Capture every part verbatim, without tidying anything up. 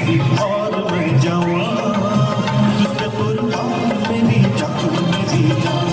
हंसी और मैं जवां, तुझ पे कुर्बान मेरी जान मेरी जान।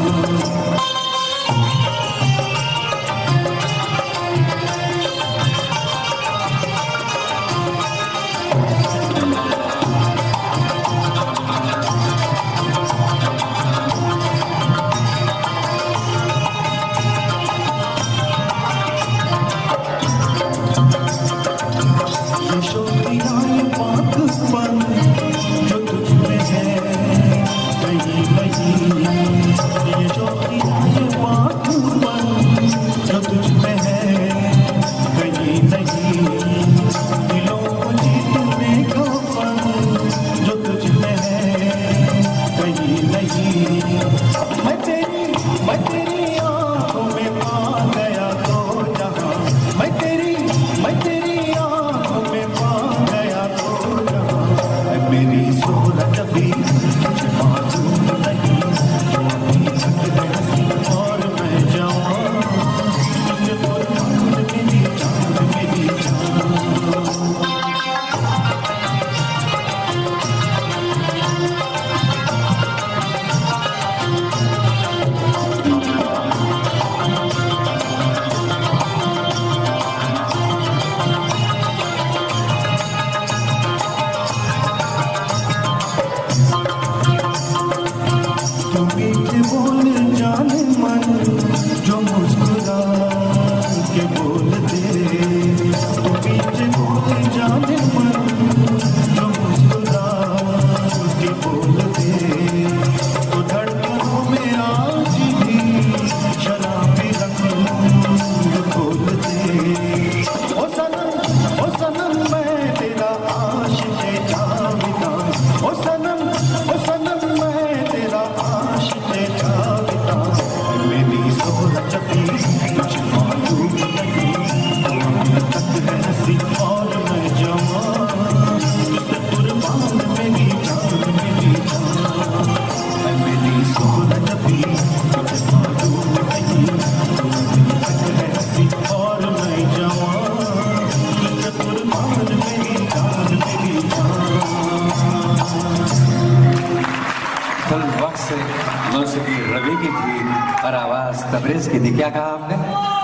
तबरेज की थी। क्या कहा आपने?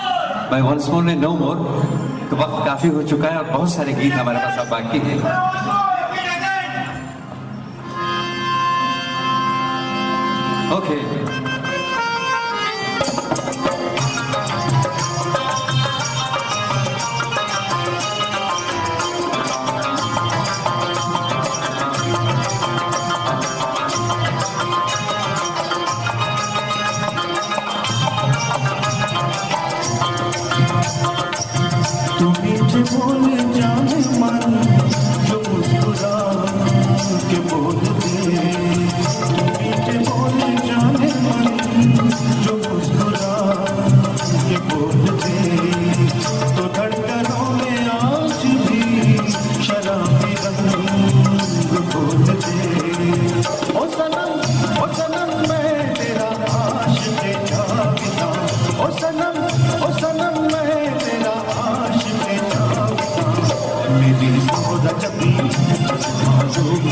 भाई वंस मोर ने नो मोर। तो वक्त काफी हो चुका है और बहुत सारे गीत हमारे पास अब बाकी हैं। ओके बोल जाने मन जो मुस्कुरा के बोल दे, मीठे बोल जाने मन जो मुस्कुरा के बोल दे, तो धड़कनों में आज भी शराबी रंग बोल दे। ओ सनम ओ सनम मैं तेरा आशिक़ जाविदा, ओ सनम ओ सनम मैं तेरा आशिक़ मेरी सौदा जबी मासूम